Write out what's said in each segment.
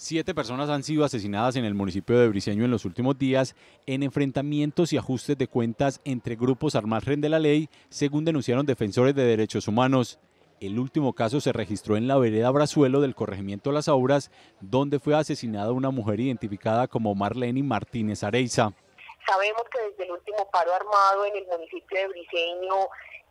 7 personas han sido asesinadas en el municipio de Briceño en los últimos días en enfrentamientos y ajustes de cuentas entre grupos al margen de la ley, según denunciaron defensores de derechos humanos. El último caso se registró en la vereda Brazuelo del corregimiento Las Auras, donde fue asesinada una mujer identificada como Marlene Martínez Areiza. Sabemos que desde el último paro armado en el municipio de Briceño,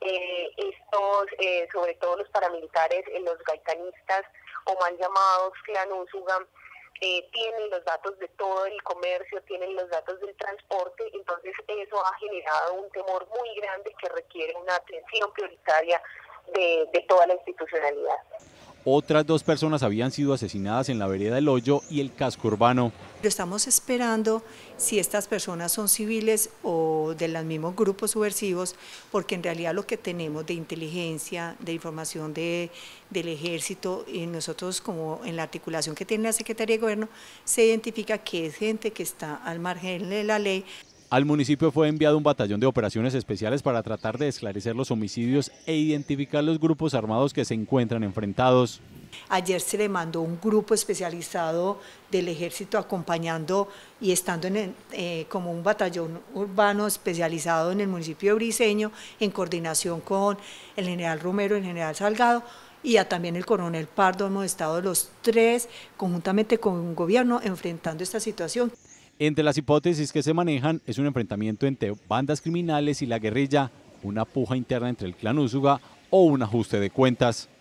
sobre todo los paramilitares, los gaitanistas o mal llamados Clan Úsuga, tienen los datos de todo el comercio, tienen los datos del transporte, entonces eso ha generado un temor muy grande que requiere una atención prioritaria de toda la institucionalidad. Otras 2 personas habían sido asesinadas en la vereda El Hoyo y el casco urbano. Estamos esperando si estas personas son civiles o de los mismos grupos subversivos, porque en realidad lo que tenemos de inteligencia, de información del ejército, y nosotros como en la articulación que tiene la Secretaría de Gobierno, se identifica que es gente que está al margen de la ley. Al municipio fue enviado un batallón de operaciones especiales para tratar de esclarecer los homicidios e identificar los grupos armados que se encuentran enfrentados. Ayer se le mandó un grupo especializado del ejército acompañando y estando como un batallón urbano especializado en el municipio de Briceño, en coordinación con el general Romero y el general Salgado, y también el coronel Pardo. Hemos estado los 3 conjuntamente con un gobierno enfrentando esta situación. Entre las hipótesis que se manejan es un enfrentamiento entre bandas criminales y la guerrilla, una puja interna entre el clan Úsuga o un ajuste de cuentas.